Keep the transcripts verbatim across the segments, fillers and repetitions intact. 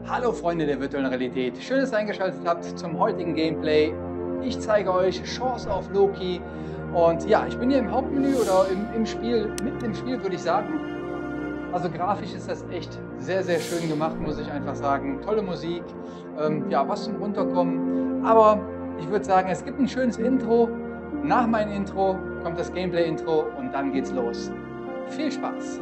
Hallo Freunde der virtuellen Realität, schön, dass ihr eingeschaltet habt zum heutigen Gameplay. Ich zeige euch Chance of Loki und ja, ich bin hier im Hauptmenü oder im, im Spiel, mitten im Spiel würde ich sagen. Also grafisch ist das echt sehr, sehr schön gemacht, muss ich einfach sagen. Tolle Musik, ähm, ja, was zum Runterkommen. Aber ich würde sagen, es gibt ein schönes Intro. Nach meinem Intro kommt das Gameplay-Intro und dann geht's los. Viel Spaß!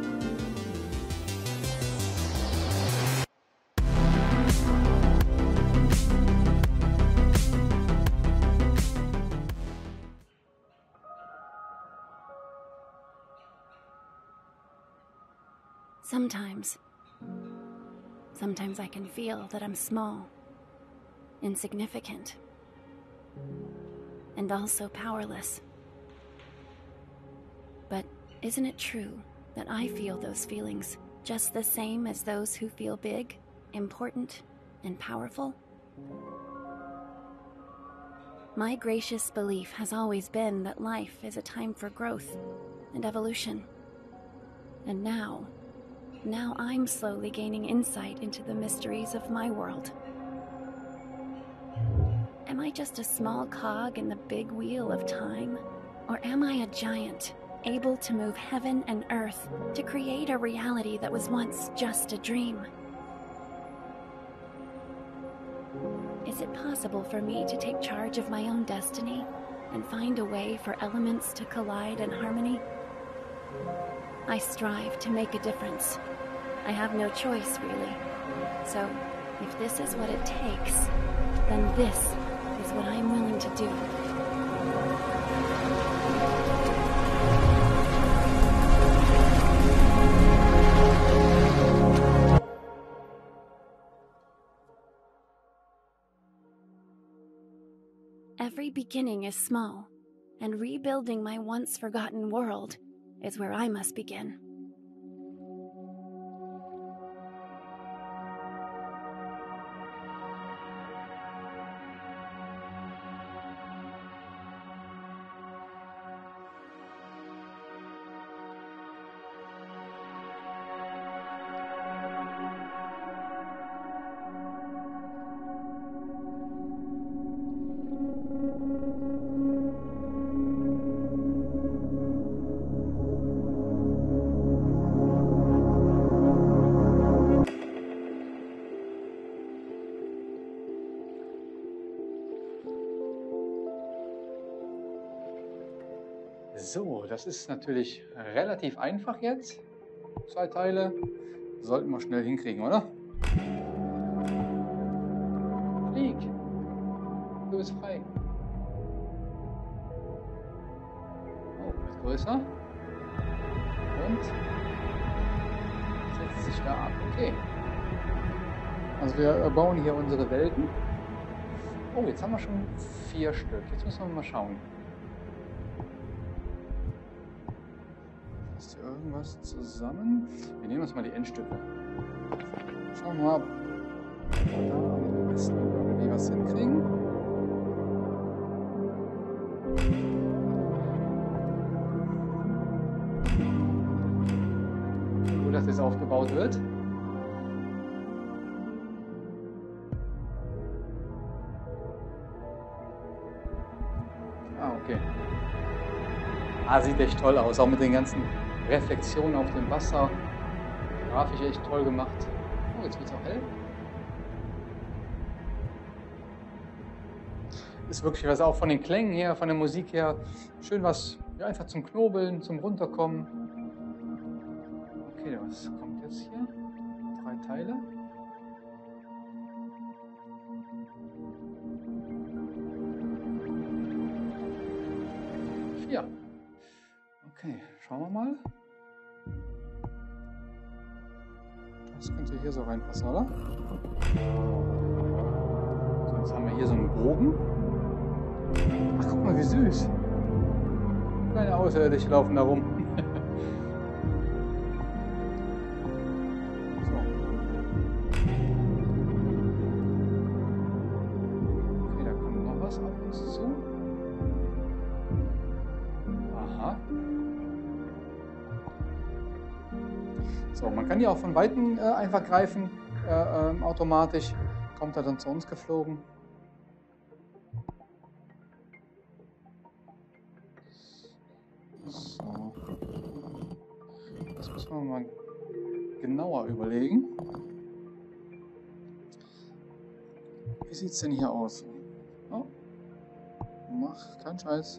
Sometimes, sometimes I can feel that I'm small, insignificant, and also powerless. But isn't it true that I feel those feelings just the same as those who feel big, important, and powerful? My gracious belief has always been that life is a time for growth and evolution. And now, Now I'm slowly gaining insight into the mysteries of my world. Am I just a small cog in the big wheel of time? Or am I a giant, able to move heaven and earth to create a reality that was once just a dream? Is it possible for me to take charge of my own destiny and find a way for elements to collide in harmony? I strive to make a difference. I have no choice, really. So, if this is what it takes, then this is what I'm willing to do. Every beginning is small, and rebuilding my once forgotten world is where I must begin. So, das ist natürlich relativ einfach jetzt. Zwei Teile sollten wir schnell hinkriegen, oder? Flieg! Du bist frei. Oh, wird größer. Und setzt sich da ab. Okay. Also wir bauen hier unsere Welten. Oh, jetzt haben wir schon vier Stück. Jetzt müssen wir mal schauen. Ist hier irgendwas zusammen? Wir nehmen uns mal die Endstücke. Schauen wir mal, ob wir da am besten irgendwie was hinkriegen. Gut, dass das aufgebaut wird. Ah, okay. Ah, sieht echt toll aus, auch mit den ganzen Reflexionen auf dem Wasser. Grafisch echt toll gemacht. Oh, jetzt wird es auch hell. Ist wirklich was auch von den Klängen her, von der Musik her. Schön was, ja, einfach zum Knobeln, zum Runterkommen. Okay, was kommt jetzt hier? Drei Teile. Vier. Okay, schauen wir mal. Das könnte hier so reinpassen, oder? So, jetzt haben wir hier so einen Bogen. Ach, guck mal, wie süß. Kleine Außerirdische laufen da rum. So. Okay, da kommt noch was auf uns zu. Aha. So, man kann die auch von Weitem äh, einfach greifen. äh, ähm, automatisch. Kommt er dann zu uns geflogen. So. Das müssen wir mal genauer überlegen. Wie sieht es denn hier aus? Oh. Mach keinen Scheiß.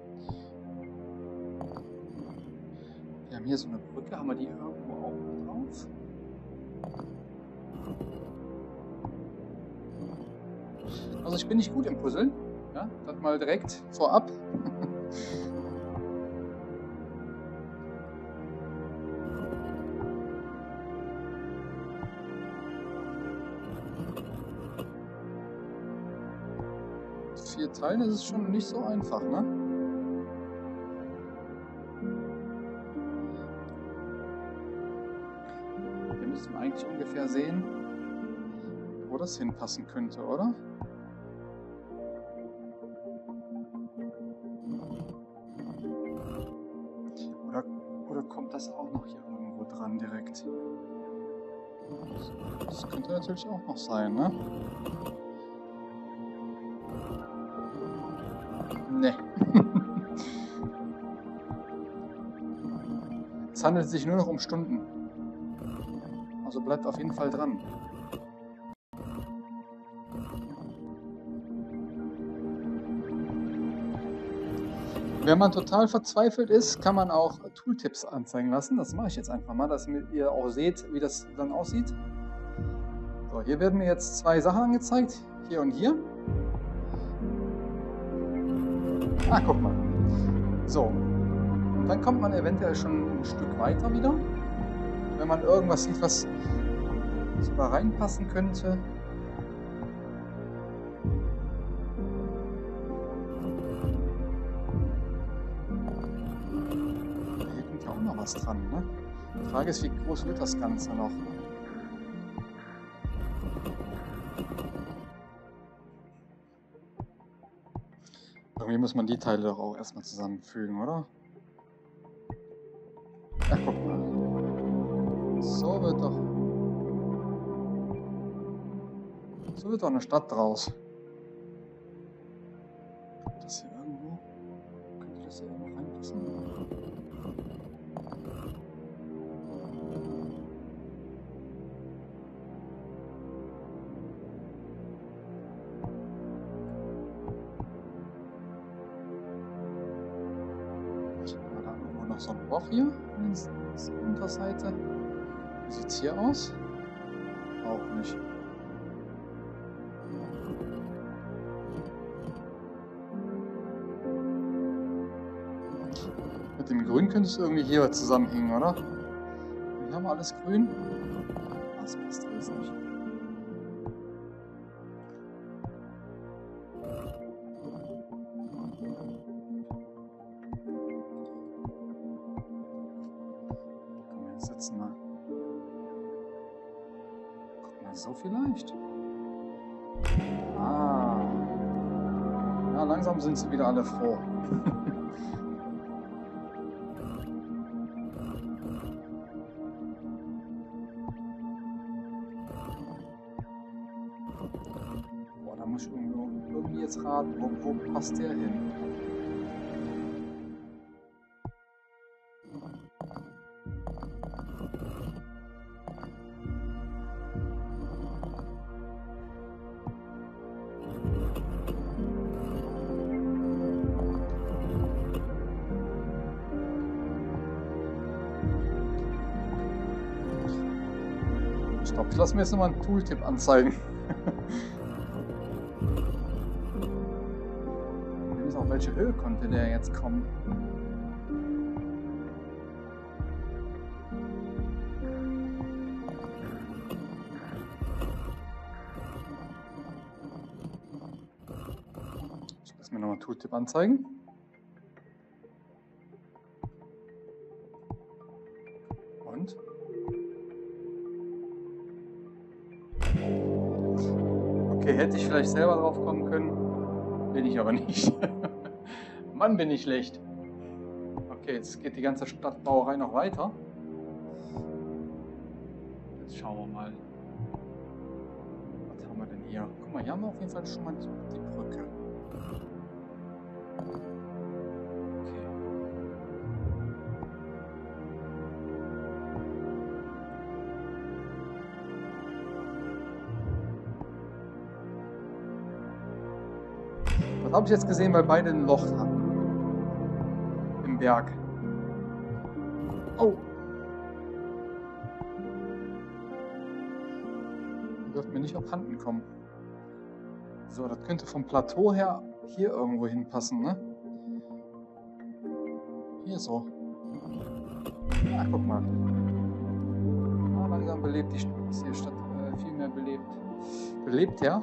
Wir haben hier so eine Brücke. Haben wir die irgendwo auch drauf? Also ich bin nicht gut im Puzzeln. Ja, das mal direkt vorab. Vier Teile, das ist schon nicht so einfach, ne? Wir müssen eigentlich ungefähr sehen, wo das hinpassen könnte, oder? Oder, oder kommt das auch noch hier irgendwo dran direkt? Das könnte natürlich auch noch sein, ne? Ne. Es handelt sich nur noch um Stunden. Also bleibt auf jeden Fall dran. Wenn man total verzweifelt ist, kann man auch Tooltips anzeigen lassen. Das mache ich jetzt einfach mal, dass ihr auch seht, wie das dann aussieht. So, hier werden mir jetzt zwei Sachen angezeigt. Hier und hier. Ah, guck mal. So. Und dann kommt man eventuell schon ein Stück weiter wieder. Wenn man irgendwas sieht, was sogar reinpassen könnte. Hier kommt ja auch noch was dran, ne? Die Frage ist, wie groß wird das Ganze noch? Irgendwie muss man die Teile doch auch erstmal zusammenfügen, oder? Ja, guck mal. So wird doch... So wird doch eine Stadt draus. Kommt das hier irgendwo? Könnte das hier irgendwo reinpassen? Noch so ein Loch hier an der Unterseite. Wie sieht es hier aus? Auch nicht. Mit dem Grün könntest du irgendwie hier zusammenhängen, oder? Hier haben wir alles grün. Das passt alles nicht. Setzen wir. Guck mal, so vielleicht. Ah. Ja, langsam sind sie wieder alle froh. Boah, da muss ich irgendwie jetzt raten, wo, wo passt der hin? Ich glaube, ich lasse mir jetzt nochmal einen Tooltip anzeigen. Auf welche Höhe konnte der jetzt kommen? Ich lasse mir nochmal einen Tooltip anzeigen. Und? Okay, hätte ich vielleicht selber drauf kommen können, bin ich aber nicht. Mann, bin ich schlecht. Okay, jetzt geht die ganze Stadtbauerei noch weiter. Jetzt schauen wir mal. haben wir denn hier? Guck mal, hier haben wir auf jeden Fall schon mal die, die Brücke. Okay. Was habe ich jetzt gesehen, weil beide ein Loch haben? Im Berg. Oh! Dürfte mir nicht abhanden kommen. So, das könnte vom Plateau her hier irgendwo hinpassen, ne? Hier so. Ah, guck mal. Ah, langsam belebt die Stadt. Ist die Stadt äh, viel mehr belebt. Belebt, ja?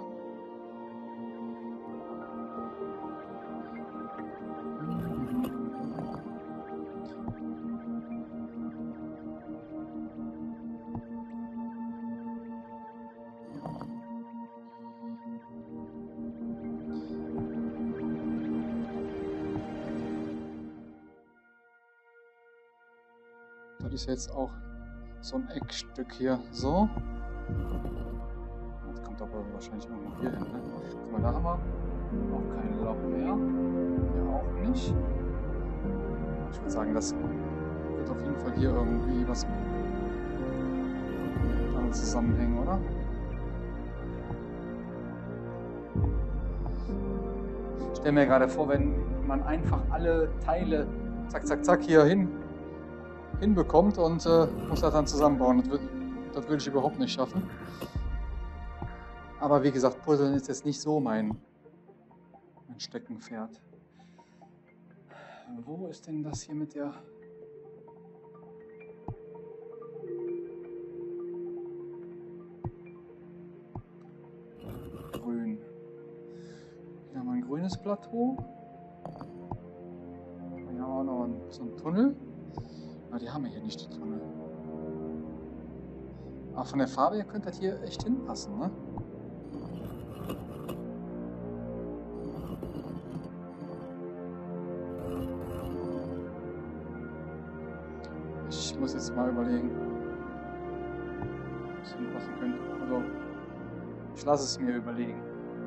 Das ist jetzt auch so ein Eckstück hier. So. Das kommt aber wahrscheinlich irgendwo hier hin. Ne? Guck mal, da haben wir auch kein Loch mehr. Hier auch nicht. Ich würde sagen, das wird auf jeden Fall hier irgendwie was damit zusammenhängen, oder? Ich stelle mir gerade vor, wenn man einfach alle Teile zack, zack, zack hier hin hinbekommt und äh, muss das dann zusammenbauen. Das würde das würd ich überhaupt nicht schaffen. Aber wie gesagt, Puzzeln ist jetzt nicht so mein, mein Steckenpferd. Wo ist denn das hier mit der... Grün. Hier haben wir ein grünes Plateau. Hier haben wir auch noch einen, so einen Tunnel. Aber die haben wir hier nicht, die Tunnel. Aber von der Farbe her könnte das hier echt hinpassen, ne? Ich muss jetzt mal überlegen, was hinpassen könnte. Also, ich lasse es mir überlegen.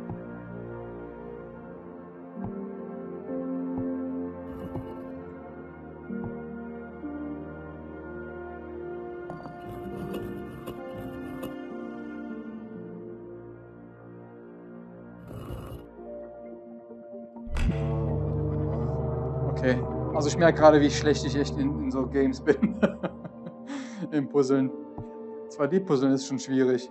Okay, also ich merke gerade, wie schlecht ich echt in, in so Games bin. Im Puzzeln. zwei D-Puzzeln ist schon schwierig.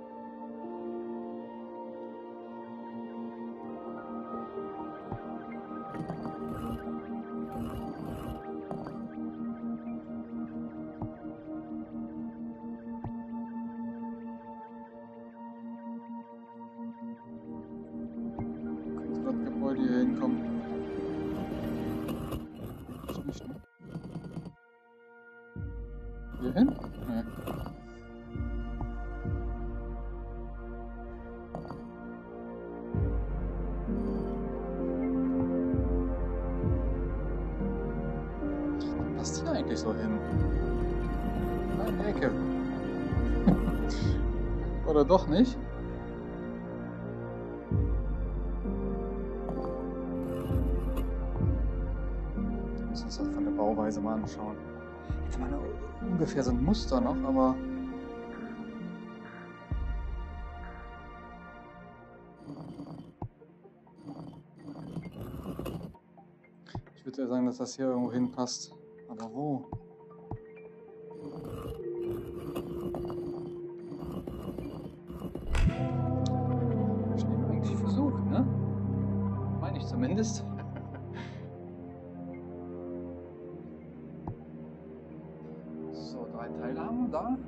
Könnte das Gebäude hier hinkommen? Nicht, ne? Hier hin? Nee. Passt hier eigentlich so hin? Da in die Ecke. Oder doch nicht? Wir müssen uns das von der Bauweise mal anschauen. Jetzt mal ungefähr so ein Muster noch, aber... Ich würde ja sagen, dass das hier irgendwo hinpasst. Aber wo? Hab ich den eigentlich versucht, ne? Meine ich zumindest. So, drei Teile haben wir da.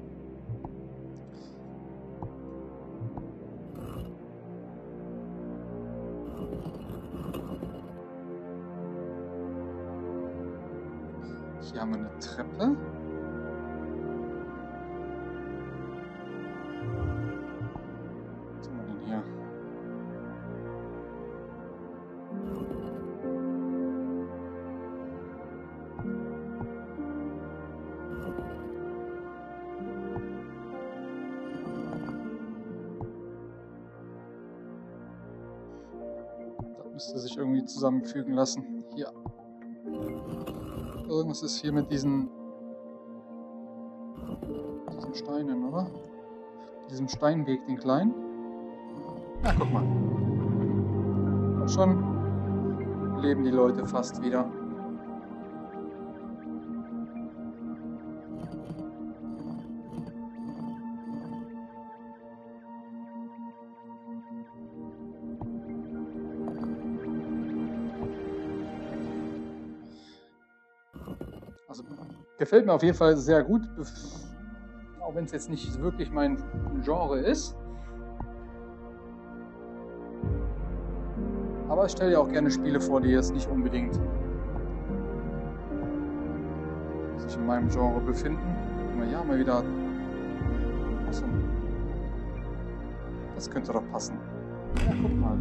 Hier haben wir eine Treppe. Was haben wir denn hier? müsste sich irgendwie zusammenfügen lassen. Hier. Irgendwas ist hier mit diesen, diesen Steinen, oder? Diesem Steinweg, den kleinen. Ja, guck mal. Und schon leben die Leute fast wieder. Also gefällt mir auf jeden Fall sehr gut, auch wenn es jetzt nicht wirklich mein Genre ist. Aber ich stelle ja auch gerne Spiele vor, die jetzt nicht unbedingt sich in meinem Genre befinden. Aber ja, mal wieder. Achso. Das könnte doch passen. Ja, guck mal.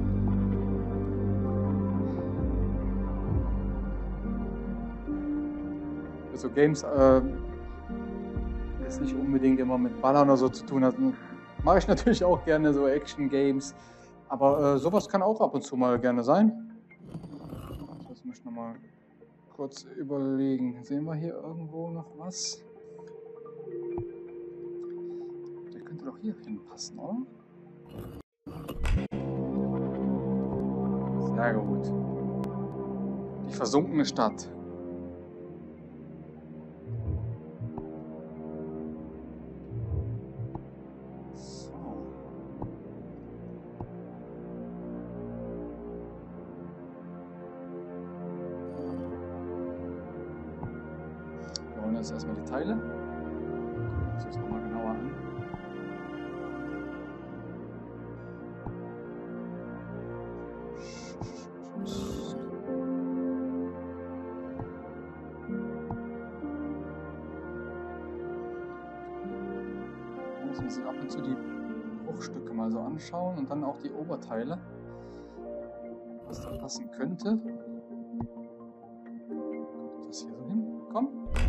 So Games, äh, das nicht unbedingt immer mit Ballern oder so zu tun hat. Mache ich natürlich auch gerne so Action-Games, aber äh, sowas kann auch ab und zu mal gerne sein. Lass mich noch mal kurz überlegen. Sehen wir hier irgendwo noch was? Der könnte doch hier hinpassen, oder? Sehr gut. Die versunkene Stadt. Jetzt erstmal die Teile. Gucken wir uns das nochmal genauer an. Da muss man sich ab und zu die Bruchstücke mal so anschauen und dann auch die Oberteile, was da passen könnte. Kommt das hier so hin? Komm.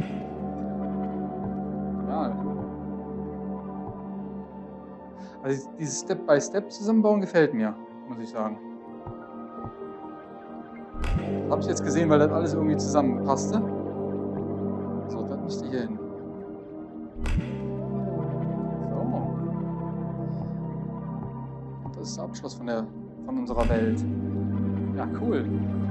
Also dieses Step-by-Step-Zusammenbauen gefällt mir, muss ich sagen. Das habe ich jetzt gesehen, weil das alles irgendwie zusammenpasste. So, das müsste hier hin. So. Das ist der Abschluss von, der, von unserer Welt. Ja, cool.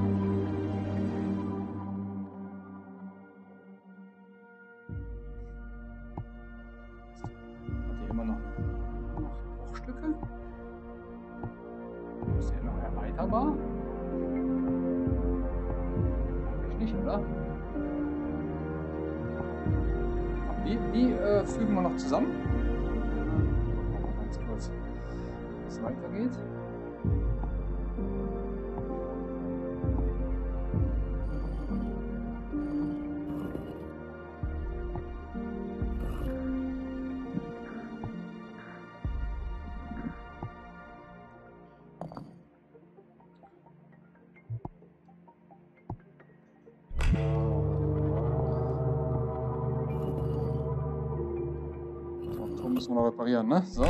Ist der noch erweiterbar? Eigentlich nicht, oder? Die, die äh, fügen wir noch zusammen. Mal ganz kurz, wie es weitergeht. Müssen wir noch reparieren, ne? So.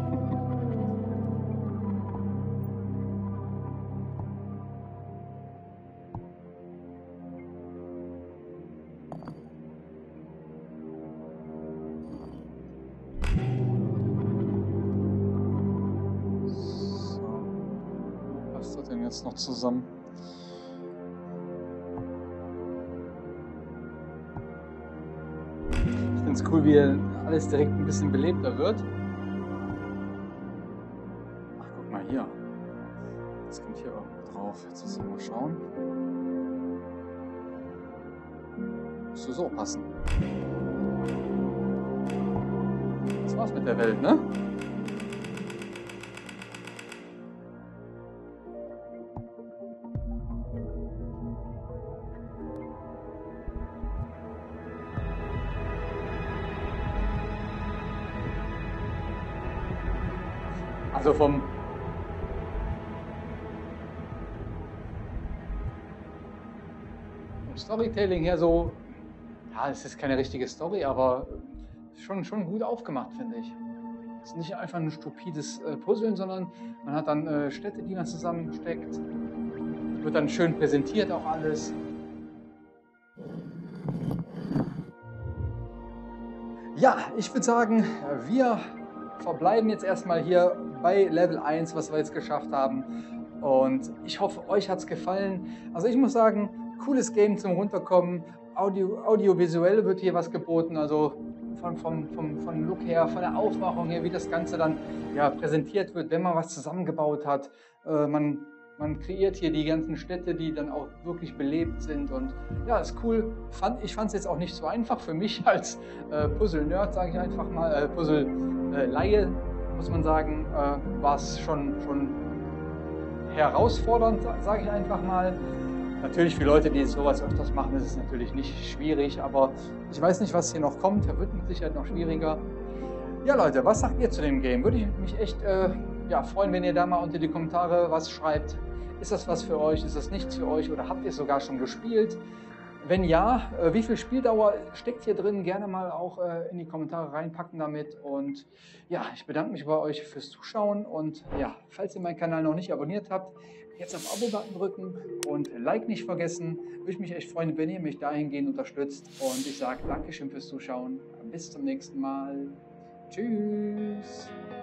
So. Was ist denn jetzt noch zusammen? Ich finde es cool, wie alles direkt ein bisschen belebter wird. Ach, guck mal hier. Das kommt hier irgendwo drauf. Jetzt müssen wir mal schauen. Müsste so passen. Das war's mit der Welt, ne? Also vom Storytelling her so, ja, es ist keine richtige Story, aber schon, schon gut aufgemacht, finde ich. Es ist nicht einfach ein stupides äh, Puzzeln, sondern man hat dann äh, Städte, die man zusammensteckt. wird dann schön präsentiert auch alles. Ja, ich würde sagen, wir verbleiben jetzt erstmal hier bei Level eins, was wir jetzt geschafft haben. Und ich hoffe, euch hat es gefallen. Also ich muss sagen, cooles Game zum Runterkommen. Audio, audiovisuell wird hier was geboten, also von, vom, vom, vom Look her, von der Aufmachung her, wie das Ganze dann ja, präsentiert wird, wenn man was zusammengebaut hat. Äh, man, man kreiert hier die ganzen Städte, die dann auch wirklich belebt sind. Und ja, ist cool. Fand, ich fand es jetzt auch nicht so einfach für mich als äh, Puzzle-Nerd, sage ich einfach mal, äh, Puzzle-Laie, muss man sagen, äh, war es schon, schon herausfordernd, sage ich einfach mal. Natürlich für Leute, die sowas öfters machen, ist es natürlich nicht schwierig, aber ich weiß nicht, was hier noch kommt. Da wird mit Sicherheit noch schwieriger. Ja, Leute, was sagt ihr zu dem Game? Würde ich mich echt äh, ja, freuen, wenn ihr da mal unter die Kommentare was schreibt. Ist das was für euch? Ist das nichts für euch? Oder habt ihr es sogar schon gespielt? Wenn ja, äh, wie viel Spieldauer steckt hier drin? Gerne mal auch äh, in die Kommentare reinpacken damit. Und ja, ich bedanke mich bei euch fürs Zuschauen. Und ja, falls ihr meinen Kanal noch nicht abonniert habt, jetzt auf Abo-Button drücken und Like nicht vergessen. Würde ich mich echt freuen, wenn ihr mich dahingehend unterstützt. Und ich sage Dankeschön fürs Zuschauen. Bis zum nächsten Mal. Tschüss.